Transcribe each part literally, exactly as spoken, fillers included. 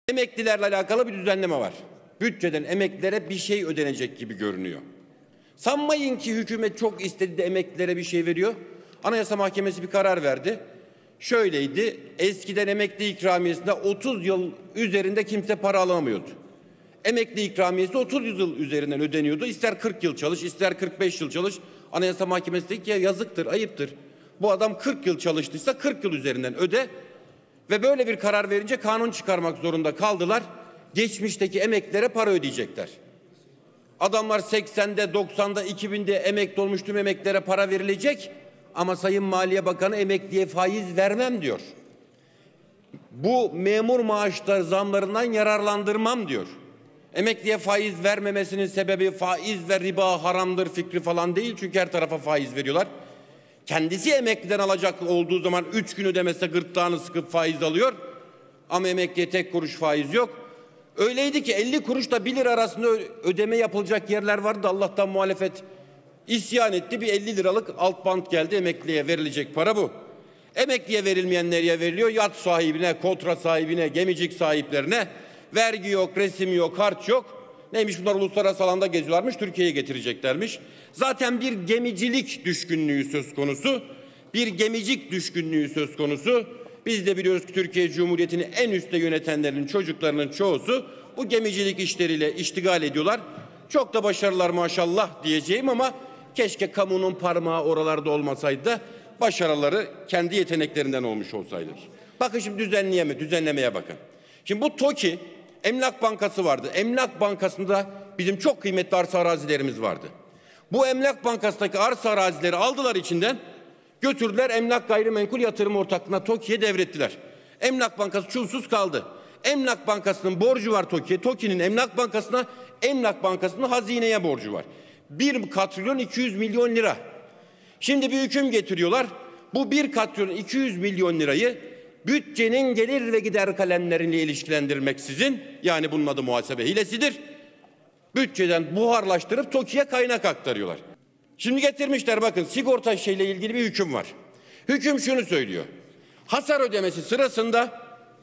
Emeklilerle alakalı bir düzenleme var. Bütçeden emeklilere bir şey ödenecek gibi görünüyor. Sanmayın ki hükümet çok istedi de emeklilere bir şey veriyor. Anayasa Mahkemesi bir karar verdi. Şöyleydi, eskiden emekli ikramiyesinde otuz yıl üzerinde kimse para alamıyordu. Emekli ikramiyesi otuz yıl üzerinden ödeniyordu. İster kırk yıl çalış, ister kırk beş yıl çalış. Anayasa Mahkemesi dedi ki ya yazıktır, ayıptır. Bu adam kırk yıl çalıştıysa kırk yıl üzerinden öde. Ve böyle bir karar verince kanun çıkarmak zorunda kaldılar. Geçmişteki emeklilere para ödeyecekler. Adamlar seksende, doksanda, iki binde emekli olmuş tüm emeklilere para verilecek. Ama Sayın Maliye Bakanı emekliye faiz vermem diyor. Bu memur maaşları zamlarından yararlandırmam diyor. Emekliye faiz vermemesinin sebebi faiz ve riba haramdır fikri falan değil. Çünkü her tarafa faiz veriyorlar. Kendisi emekliden alacak olduğu zaman üç gün ödemese gırtlağını sıkıp faiz alıyor. Ama emekliye tek kuruş faiz yok. Öyleydi ki elli kuruşla bir lira arasında ödeme yapılacak yerler vardı. Allah'tan muhalefet isyan etti. Bir elli liralık alt bant geldi. Emekliye verilecek para bu. Emekliye verilmeyen nereye veriliyor? Yat sahibine, kontra sahibine, gemicik sahiplerine. Vergi yok, resim yok, harç yok. Neymiş bunlar uluslararası alanda geziyorlarmış, Türkiye'ye getireceklermiş. Zaten bir gemicilik düşkünlüğü söz konusu. Bir gemicik düşkünlüğü söz konusu. Biz de biliyoruz ki Türkiye Cumhuriyeti'ni en üstte yönetenlerin çocuklarının çoğusu bu gemicilik işleriyle iştigal ediyorlar. Çok da başarılar maşallah diyeceğim ama keşke kamunun parmağı oralarda olmasaydı da başarıları kendi yeteneklerinden olmuş olsaydı. Bakın şimdi düzenleyeme, düzenlemeye bakın. Şimdi bu TOKİ, Emlak Bankası vardı. Emlak Bankası'nda bizim çok kıymetli arsa arazilerimiz vardı. Bu Emlak Bankası'ndaki arsa arazileri aldılar içinden, götürdüler Emlak Gayrimenkul Yatırım Ortaklığı'na TOKİ'ye devrettiler. Emlak Bankası çulsuz kaldı. Emlak Bankası'nın borcu var TOKİ'ye. TOKİ'nin Emlak Bankası'na, Emlak Bankası'nın hazineye borcu var. bir katrilyon iki yüz milyon lira. Şimdi bir hüküm getiriyorlar. Bu bir katrilyon iki yüz milyon lirayı bütçenin gelir ve gider kalemleriyle ilişkilendirmeksizin, yani bunun adı muhasebe hilesidir, bütçeden buharlaştırıp TOKİ'ye kaynak aktarıyorlar. Şimdi getirmişler, bakın sigorta şeyle ilgili bir hüküm var. Hüküm şunu söylüyor. Hasar ödemesi sırasında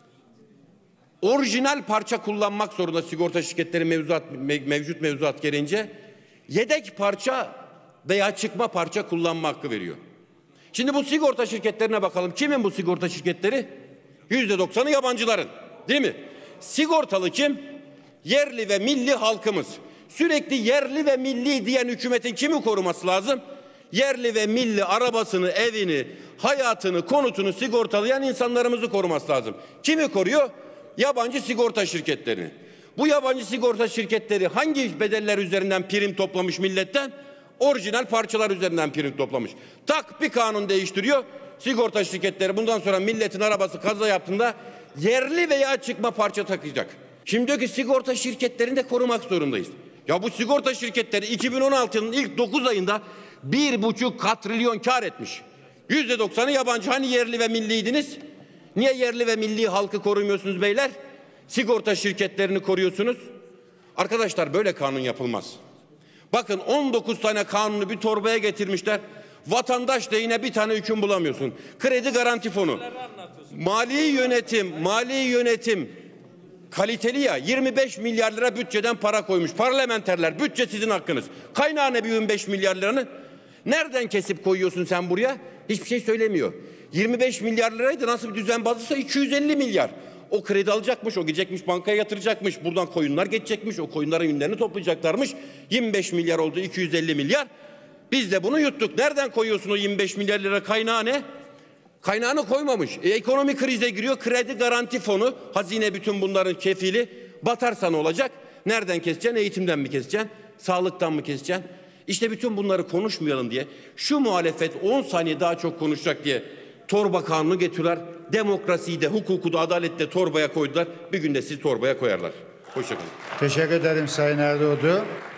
orijinal parça kullanmak zorunda sigorta şirketleri mevzuat, mevcut mevzuat gereğince yedek parça veya çıkma parça kullanma hakkı veriyor. Şimdi bu sigorta şirketlerine bakalım. Kimin bu sigorta şirketleri? Yüzde doksanı yabancıların, değil mi? Sigortalı kim? Yerli ve milli halkımız. Sürekli yerli ve milli diyen hükümetin kimi koruması lazım? Yerli ve milli arabasını, evini, hayatını, konutunu sigortalayan insanlarımızı koruması lazım. Kimi koruyor? Yabancı sigorta şirketlerini. Bu yabancı sigorta şirketleri hangi bedeller üzerinden prim toplamış milletten? Orijinal parçalar üzerinden prim toplamış. Tak bir kanun değiştiriyor. Sigorta şirketleri bundan sonra milletin arabası kaza yaptığında yerli veya çıkma parça takacak. Şimdi diyor ki sigorta şirketlerini de korumak zorundayız. Ya bu sigorta şirketleri iki bin on altının ilk dokuz ayında bir buçuk katrilyon kar etmiş. Yüzde doksanı yabancı. Hani yerli ve milliydiniz? Niye yerli ve milli halkı korumuyorsunuz beyler? Sigorta şirketlerini koruyorsunuz. Arkadaşlar böyle kanun yapılmaz. Bakın on dokuz tane kanunu bir torbaya getirmişler. Vatandaş da yine bir tane hüküm bulamıyorsun. Kredi garanti fonu. Mali yönetim, mali yönetim kaliteli ya, yirmi beş milyar lira bütçeden para koymuş. Parlamenterler, bütçe sizin hakkınız. Kaynağı ne bir yirmi beş milyar liranı? Nereden kesip koyuyorsun sen buraya? Hiçbir şey söylemiyor. yirmi beş milyar liraydı, nasıl bir düzenbazlıksa iki yüz elli milyar. O kredi alacakmış, o gidecekmiş bankaya yatıracakmış. Buradan koyunlar geçecekmiş, o koyunların yünlerini toplayacaklarmış. yirmi beş milyar oldu, iki yüz elli milyar. Biz de bunu yuttuk. Nereden koyuyorsun o yirmi beş milyar lira, kaynağı ne? Kaynağını koymamış. E, ekonomi krize giriyor. Kredi garanti fonu, hazine bütün bunların kefili. Batarsa ne olacak? Nereden keseceksin? Eğitimden mi keseceksin? Sağlıktan mı keseceksin? İşte bütün bunları konuşmayalım diye, şu muhalefet on saniye daha çok konuşacak diye torba kanunu getiriyorlar. Demokrasiyi de, hukuku da, adaleti de torbaya koydular. Bir günde sizi torbaya koyarlar. Hoşçakalın. Teşekkür ederim Sayın Erdoğdu.